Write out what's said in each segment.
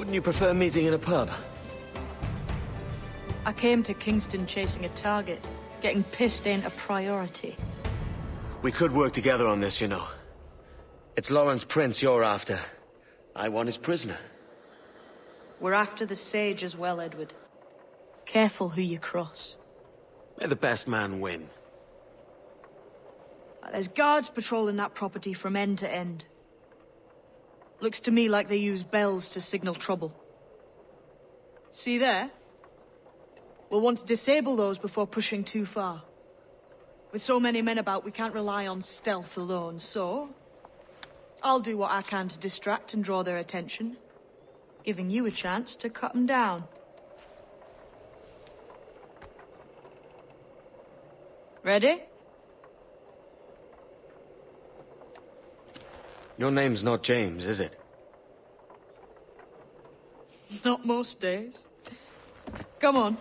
Wouldn't you prefer meeting in a pub? I came to Kingston chasing a target. Getting pissed ain't a priority. We could work together on this, you know. It's Lawrence Prince you're after. I want his prisoner. We're after the Sage as well, Edward. Careful who you cross. May the best man win. There's guards patrolling that property from end to end. Looks to me like they use bells to signal trouble. See there? We'll want to disable those before pushing too far. With so many men about, we can't rely on stealth alone, so... I'll do what I can to distract and draw their attention, giving you a chance to cut them down. Ready? Your name's not James, is it? Not most days. Come on.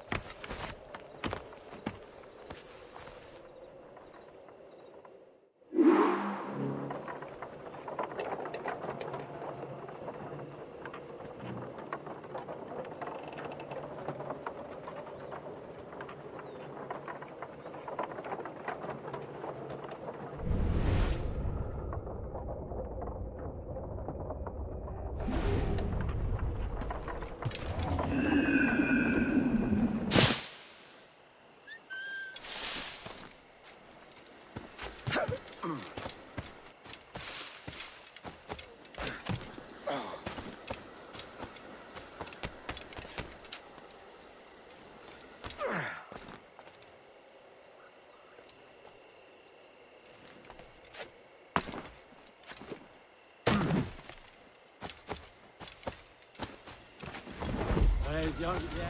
Young, yeah.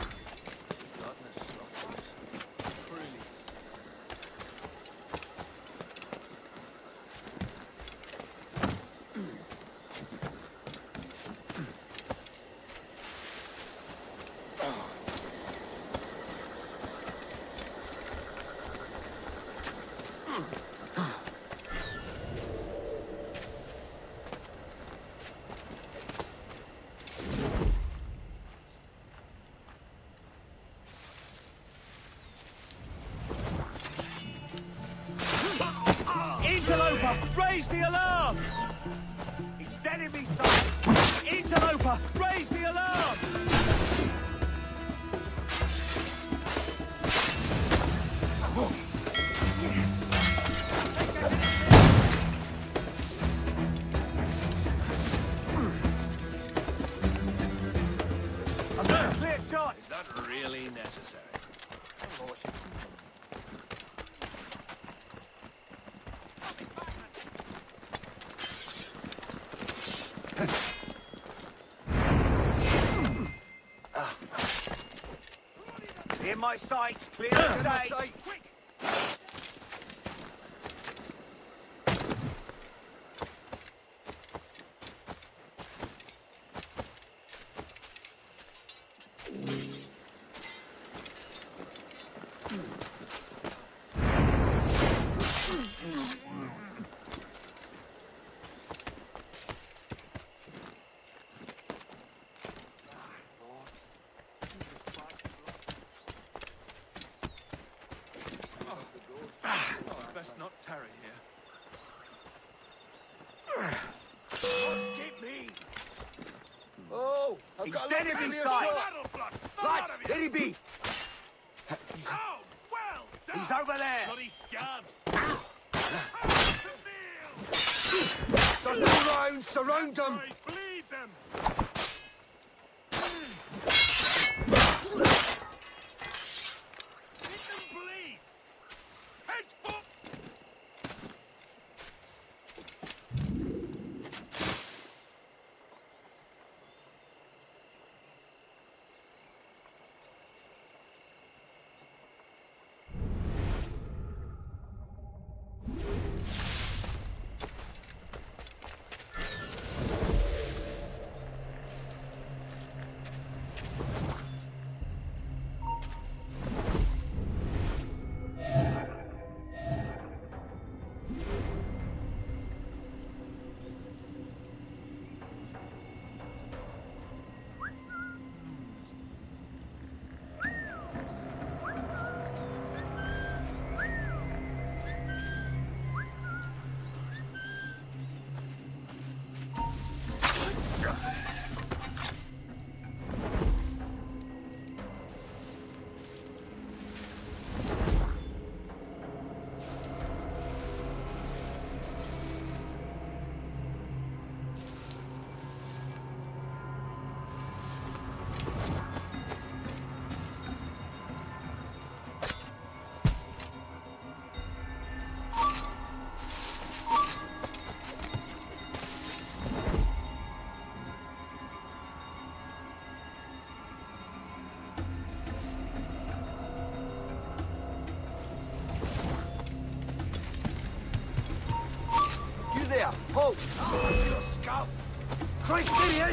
Interloper, raise the alarm! It's enemy sight! Interloper, raise the alarm! I've got a clear shot! Is that really necessary? In my sights, clear as day. Best not tarry here. Keep me. Oh, I've He's got a dead lot in of his clear sight. shots. Lads, here he be. Oh, well done! He's over there. Bloody scabs! Send them round, surround them. Bleed them! Let them bleed! Heads up! there! Halt! Oh, you scout! Christ, idiot!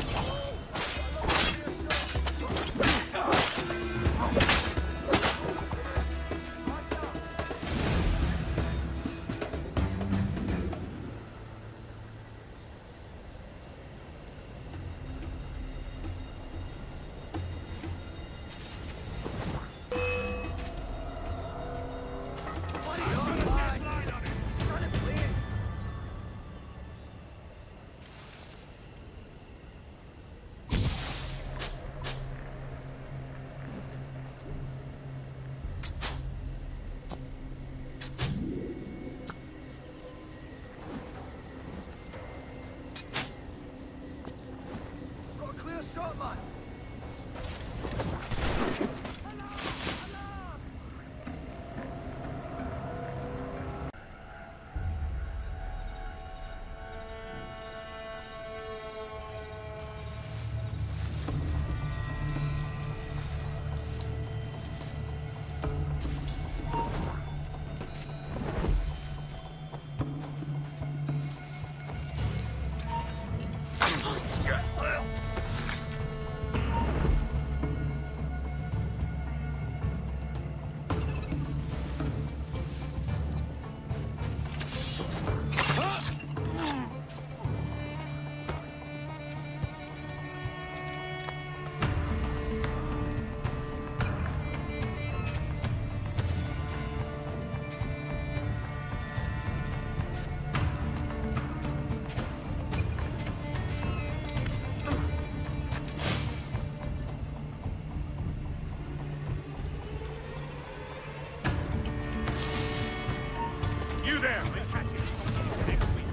You there! We'll catch you next week.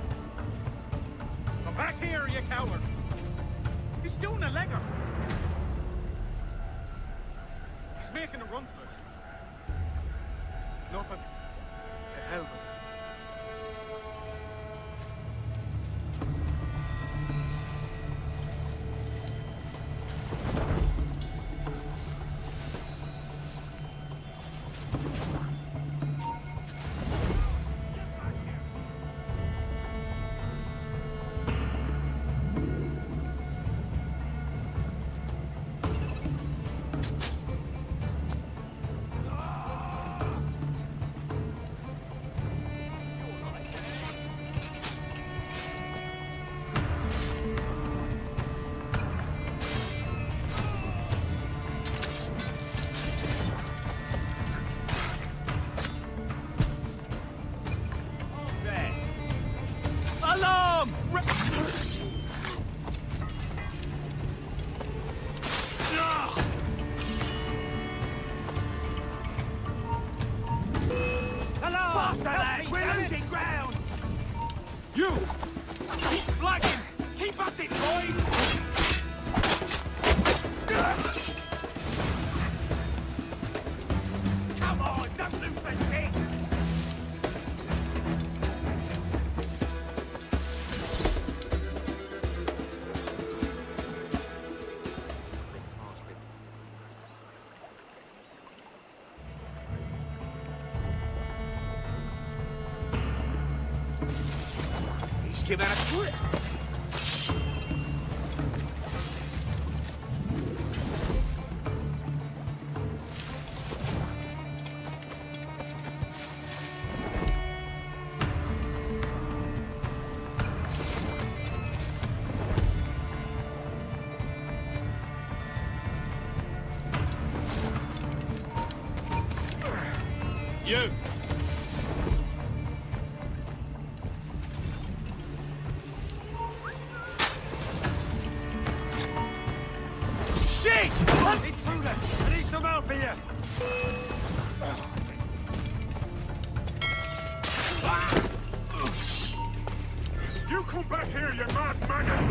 Come back here, you coward! He's doing a legger. He's making a run for it. Nothing. To hell with it. You! Keep blacking! Keep at it, boys! Come on, don't lose the stick! Give it a twist. You! Shit! Intruder! I need some help here! You come back here, you mad maggot!